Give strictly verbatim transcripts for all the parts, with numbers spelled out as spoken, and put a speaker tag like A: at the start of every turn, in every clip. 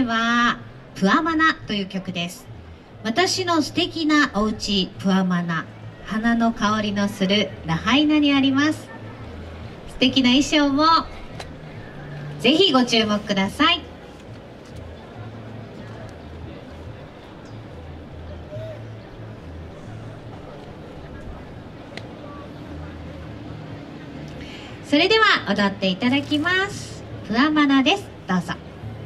A: ではプアマナという曲です。私の素敵なお家プアマナ、花の香りのするラハイナにあります。素敵な衣装もぜひご注目ください。それでは踊っていただきます。プアマナです。どうぞ。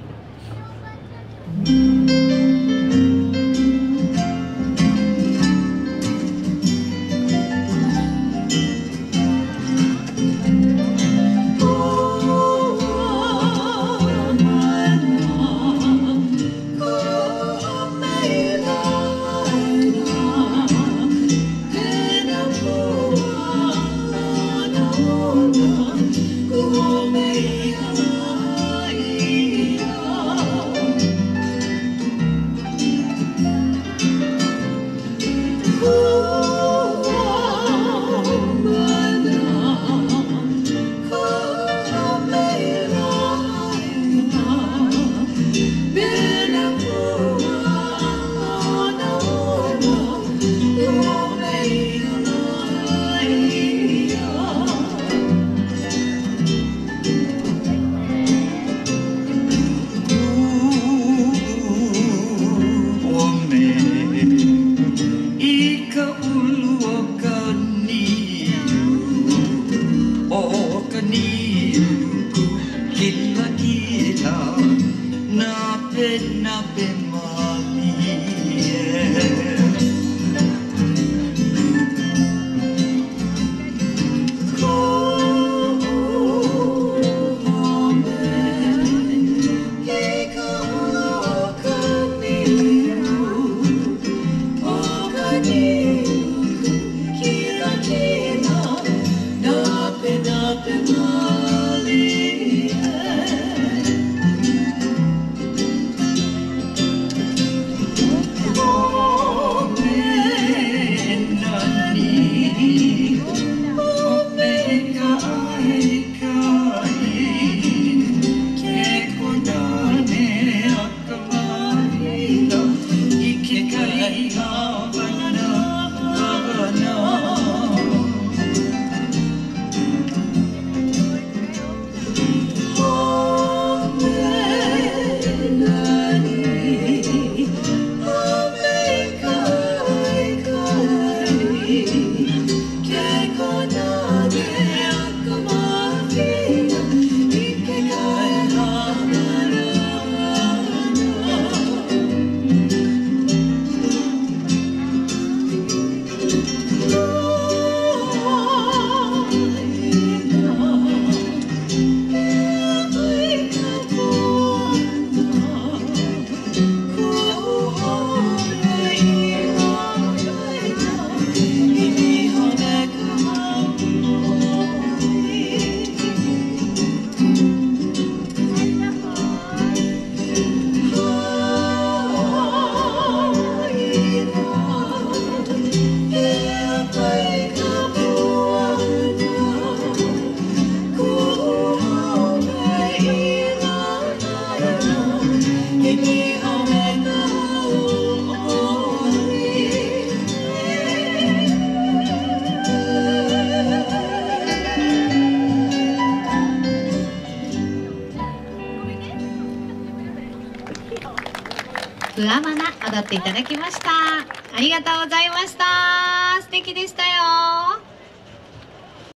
A: プアマナ踊っていただきました。ありがとうございました。素敵でしたよ。